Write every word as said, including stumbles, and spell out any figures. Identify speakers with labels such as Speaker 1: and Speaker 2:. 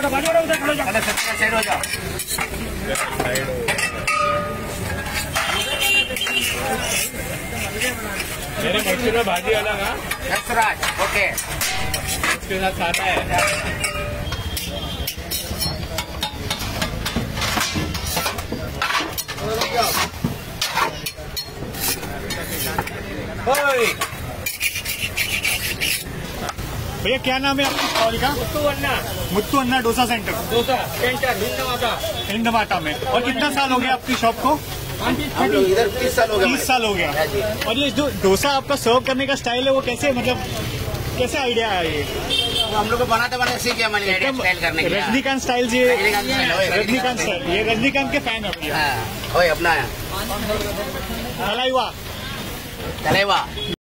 Speaker 1: Side हो जाओ।
Speaker 2: मेरे मिर्ची में भाजी अलग है।
Speaker 1: यशराज ओके,
Speaker 2: उसके साथ खाता है।
Speaker 3: भैया क्या नाम है आपकी स्टॉल का?
Speaker 2: मुत्तू अन्ना।
Speaker 3: Muthu Anna dosa centre,
Speaker 2: dosa centre Hindwata.
Speaker 3: हिंदवाटा में। और कितना साल हो गया आपकी शॉप को?
Speaker 1: हम लोग इधर तीस साल हो गया।
Speaker 3: तीस साल हो गया। और ये जो डोसा आपका सर्व करने का स्टाइल है वो कैसे, मतलब कैसे आइडिया है ये?
Speaker 1: हम लोग को बनाते बनाते सीख गया मैंने आइडिया स्टाइल करने की।
Speaker 3: रजनीकांत स्टाइल जी,
Speaker 1: रजनीकांत स्टाइल, ओए,
Speaker 3: रजनीकांत स्टाइल। ये रजनीकांत के फैन है भैया।
Speaker 1: हाँ, ओए अपना है
Speaker 3: हलवा
Speaker 1: तलेवा।